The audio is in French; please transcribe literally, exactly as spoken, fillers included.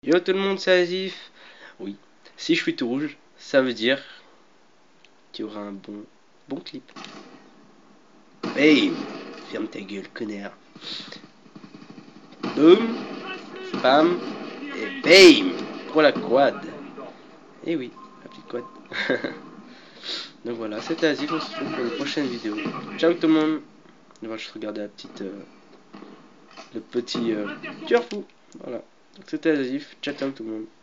Yo tout le monde, c'est Asif. Oui, si je suis tout rouge, ça veut dire qu'il y aura un bon, bon clip. Bam! Ferme ta gueule, connard. Boum, bam, et bam! Pour la quad. Et oui, la petite quad. Donc voilà, c'était Asif, on se retrouve pour une prochaine vidéo. Ciao tout le monde. On va juste regarder la petite, euh, le petit euh, tueur fou. Voilà, donc c'était Asif, ciao ciao tout le monde.